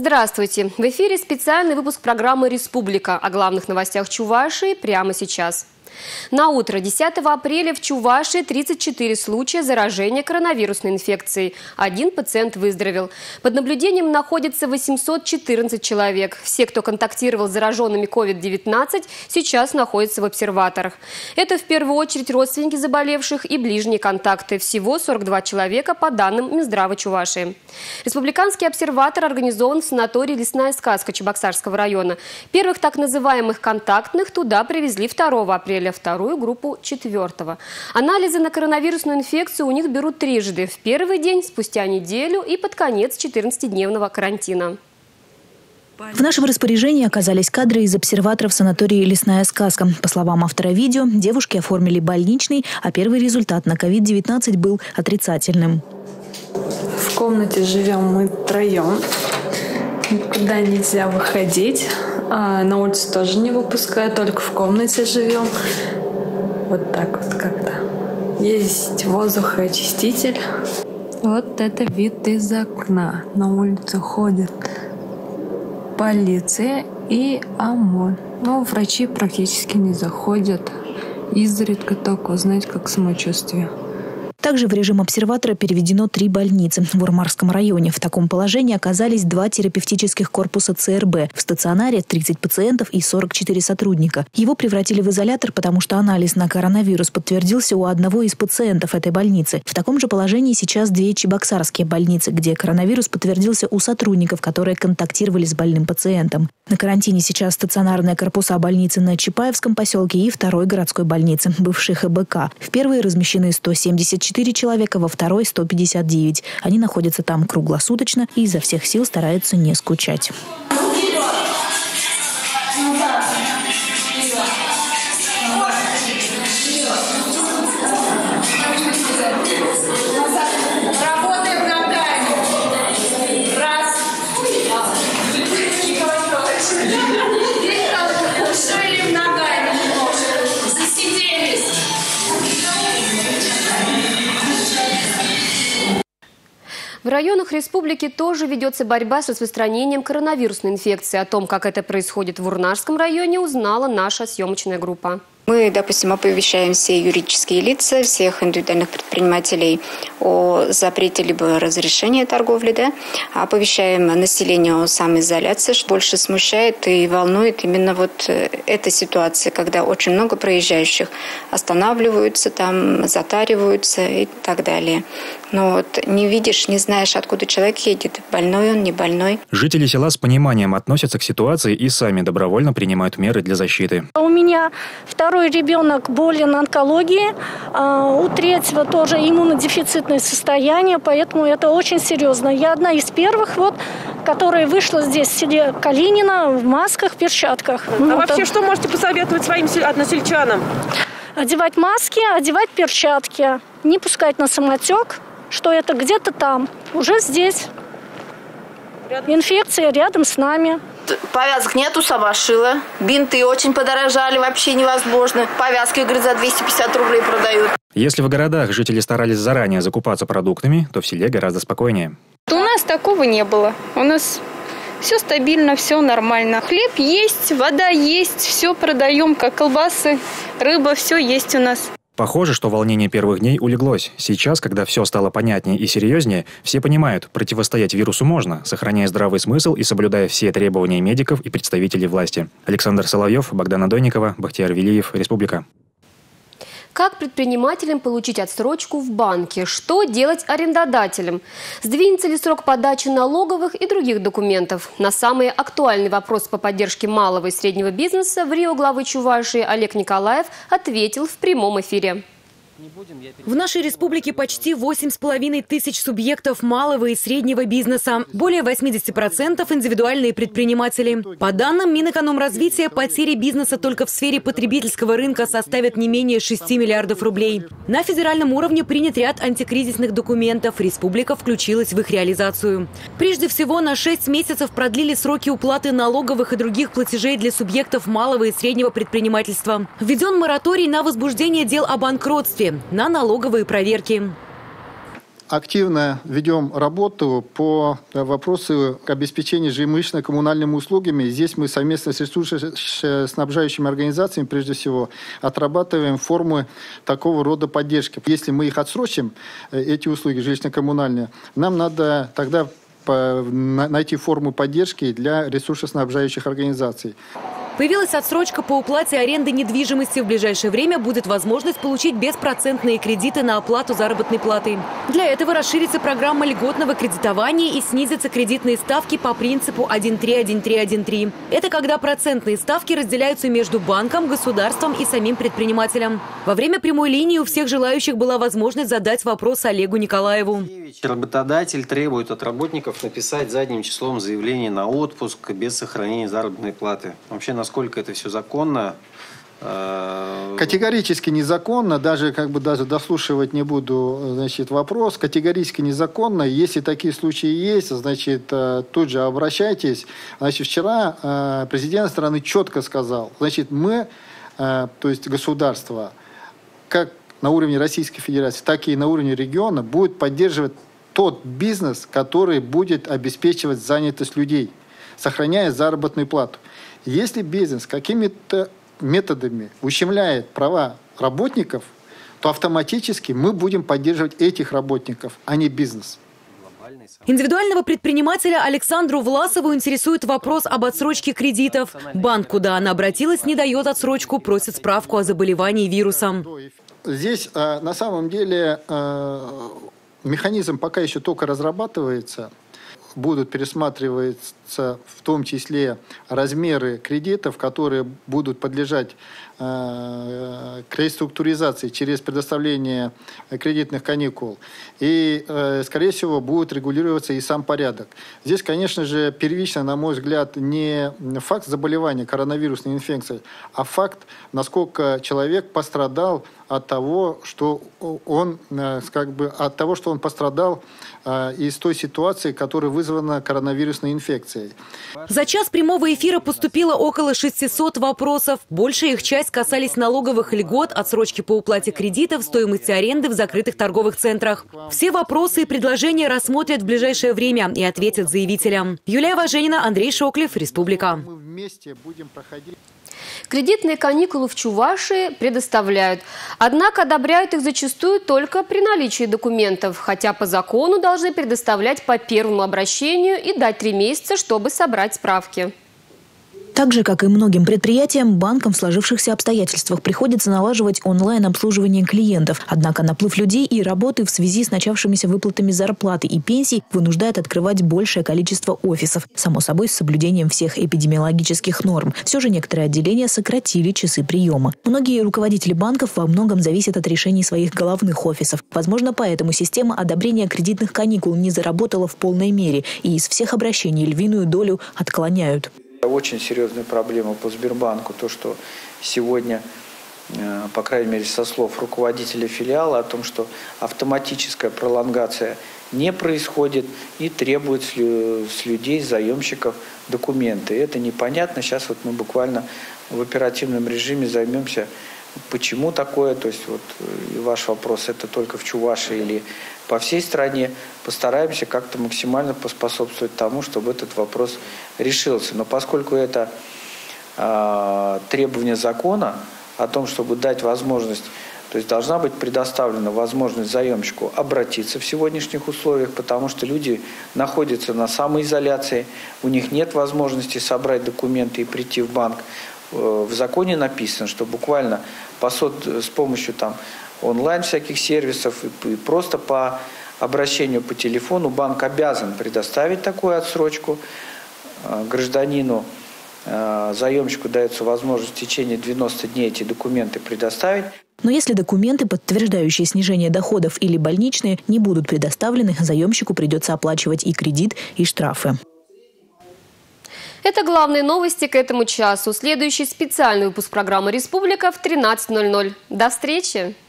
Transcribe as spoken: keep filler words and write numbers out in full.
Здравствуйте! В эфире специальный выпуск программы «Республика» о главных новостях Чувашии прямо сейчас. На утро десятого апреля в Чувашии тридцать четыре случая заражения коронавирусной инфекцией. Один пациент выздоровел. Под наблюдением находится восемьсот четырнадцать человек. Все, кто контактировал с зараженными ковид девятнадцать, сейчас находятся в обсерваторах. Это в первую очередь родственники заболевших и ближние контакты. Всего сорок два человека по данным Минздрава Чувашии. Республиканский обсерватор организован в санатории «Лесная сказка» Чебоксарского района. Первых так называемых контактных туда привезли второго апреля. Вторую группу четвертого. Анализы на коронавирусную инфекцию у них берут трижды. В первый день, спустя неделю и под конец четырнадцатидневного карантина. В нашем распоряжении оказались кадры из обсерваторов санатории «Лесная сказка». По словам автора видео, девушки оформили больничный, а первый результат на ковид девятнадцать был отрицательным. В комнате живем мы втроем. Никуда нельзя выходить. А на улицу тоже не выпускают, только в комнате живем. Вот так вот как-то. Есть воздухоочиститель. Вот это вид из окна. На улицу ходит полиция и ОМОН. Но врачи практически не заходят. Изредка только узнать, как самочувствие. Также в режим обсерватора переведено три больницы в Урмарском районе. В таком положении оказались два терапевтических корпуса ЦРБ. В стационаре тридцать пациентов и сорок четыре сотрудника. Его превратили в изолятор, потому что анализ на коронавирус подтвердился у одного из пациентов этой больницы. В таком же положении сейчас две чебоксарские больницы, где коронавирус подтвердился у сотрудников, которые контактировали с больным пациентом. На карантине сейчас стационарные корпуса больницы на Чапаевском поселке и второй городской больницы, бывшей ХБК. В первой размещены сто семьдесят четыре человека, во второй – сто пятьдесят девять. Они находятся там круглосуточно и изо всех сил стараются не скучать. В районах республики тоже ведется борьба с распространением коронавирусной инфекции. О том, как это происходит в Урнарском районе, узнала наша съемочная группа. Мы, допустим, оповещаем все юридические лица, всех индивидуальных предпринимателей о запрете либо разрешении торговли, да, оповещаем население о самоизоляции, что больше смущает и волнует именно вот эта ситуация, когда очень много проезжающих останавливаются, там, затариваются и так далее. Но вот не видишь, не знаешь, откуда человек едет, больной он, не больной. Жители села с пониманием относятся к ситуации и сами добровольно принимают меры для защиты. У меня второй ребенок болен онкологией, у третьего тоже иммунодефицитное состояние, поэтому это очень серьезно. Я одна из первых, вот, которая вышла здесь в селе Калинино в масках, перчатках. А ну, вообще, это... что можете посоветовать своим односельчанам? Одевать маски, одевать перчатки, не пускать на самотек, что это где-то там, уже здесь. Рядом. Инфекция рядом с нами. Повязок нету, сама шила. Бинты очень подорожали, вообще невозможно. Повязки, говорят, за двести пятьдесят рублей продают. Если в городах жители старались заранее закупаться продуктами, то в селе гораздо спокойнее. У нас такого не было. У нас все стабильно, все нормально. Хлеб есть, вода есть, все продаем, как колбасы, рыба, все есть у нас. Похоже, что волнение первых дней улеглось. Сейчас, когда все стало понятнее и серьезнее, все понимают, противостоять вирусу можно, сохраняя здравый смысл и соблюдая все требования медиков и представителей власти. Александр Соловьев, Богдана Донникова, Бахтияр Велиев, Республика. Как предпринимателям получить отсрочку в банке? Что делать арендодателям? Сдвинется ли срок подачи налоговых и других документов? На самый актуальный вопрос по поддержке малого и среднего бизнеса в Рио главы Чувашии Олег Николаев ответил в прямом эфире. В нашей республике почти восемь с половиной тысяч субъектов малого и среднего бизнеса. Более восемьдесят процентов индивидуальные предприниматели. По данным Минэкономразвития, потери бизнеса только в сфере потребительского рынка составят не менее шести миллиардов рублей. На федеральном уровне принят ряд антикризисных документов. Республика включилась в их реализацию. Прежде всего, на шесть месяцев продлили сроки уплаты налоговых и других платежей для субъектов малого и среднего предпринимательства. Введен мораторий на возбуждение дел о банкротстве, на налоговые проверки. активно ведем работу по вопросу обеспечения жилищно-коммунальными услугами. Здесь мы совместно с ресурсоснабжающими организациями, прежде всего, отрабатываем формы такого рода поддержки. Если мы их отсрочим, эти услуги жилищно-коммунальные, нам надо тогда найти форму поддержки для ресурсоснабжающих организаций. Появилась отсрочка по уплате аренды недвижимости. В ближайшее время будет возможность получить беспроцентные кредиты на оплату заработной платы. Для этого расширится программа льготного кредитования и снизятся кредитные ставки по принципу один три один три один три. Это когда процентные ставки разделяются между банком, государством и самим предпринимателем. Во время прямой линии у всех желающих была возможность задать вопрос Олегу Николаеву. Работодатель требует от работников написать задним числом заявление на отпуск без сохранения заработной платы. Вообще, насколько это все законно? Категорически незаконно, даже как бы даже дослушивать не буду, значит, вопрос. Категорически незаконно. Если такие случаи есть, значит, тут же обращайтесь. Значит, вчера президент страны четко сказал, значит, мы, то есть государство, как на уровне Российской Федерации, так и на уровне региона, будет поддерживать тот бизнес, который будет обеспечивать занятость людей, сохраняя заработную плату. Если бизнес какими-то методами ущемляет права работников, то автоматически мы будем поддерживать этих работников, а не бизнес. Индивидуального предпринимателя Александру Власову интересует вопрос об отсрочке кредитов. Банк, куда она обратилась, не дает отсрочку, просит справку о заболевании вирусом. Здесь на самом деле механизм пока еще только разрабатывается. Будут пересматриваться в том числе размеры кредитов, которые будут подлежать э, к реструктуризации через предоставление кредитных каникул. И, э, скорее всего, будет регулироваться и сам порядок. Здесь, конечно же, первично, на мой взгляд, не факт заболевания коронавирусной инфекцией, а факт, насколько человек пострадал от того, что он, э, как бы, от того, что он пострадал э, из той ситуации, которая вызвана коронавирусной инфекцией. За час прямого эфира поступило около шестисот вопросов. Большая их часть касались налоговых льгот, отсрочки по уплате кредитов, стоимости аренды в закрытых торговых центрах. Все вопросы и предложения рассмотрят в ближайшее время и ответят заявителям. Юлия Важенина, Андрей Шоклев, Республика. Кредитные каникулы в Чувашии предоставляют. Однако одобряют их зачастую только при наличии документов, хотя по закону должны предоставлять по первому обращению и дать три месяца, чтобы собрать справки. Так же, как и многим предприятиям, банкам в сложившихся обстоятельствах приходится налаживать онлайн-обслуживание клиентов. Однако наплыв людей и работы в связи с начавшимися выплатами зарплаты и пенсий вынуждает открывать большее количество офисов. Само собой, с соблюдением всех эпидемиологических норм. Все же некоторые отделения сократили часы приема. Многие руководители банков во многом зависят от решений своих головных офисов. Возможно, поэтому система одобрения кредитных каникул не заработала в полной мере, и из всех обращений львиную долю отклоняют. Очень серьезная проблема по Сбербанку, то, что сегодня, по крайней мере, со слов руководителя филиала, о том, что автоматическая пролонгация не происходит и требует с людей, заемщиков, документы. Это непонятно. Сейчас вот мы буквально в оперативном режиме займемся, почему такое. То есть вот ваш вопрос, это только в Чувашии или по всей стране. Постараемся как-то максимально поспособствовать тому, чтобы этот вопрос решился. Но поскольку это э, требование закона о том, чтобы дать возможность, то есть должна быть предоставлена возможность заемщику обратиться в сегодняшних условиях, потому что люди находятся на самоизоляции, у них нет возможности собрать документы и прийти в банк. В законе написано, что буквально по сот, с помощью там, онлайн всяких сервисов и просто по обращению по телефону банк обязан предоставить такую отсрочку. Гражданину, заемщику дается возможность в течение девяноста дней эти документы предоставить. Но если документы, подтверждающие снижение доходов или больничные, не будут предоставлены, заемщику придется оплачивать и кредит, и штрафы. Это главные новости к этому часу. Следующий специальный выпуск программы «Республика» в тринадцать ноль ноль. До встречи!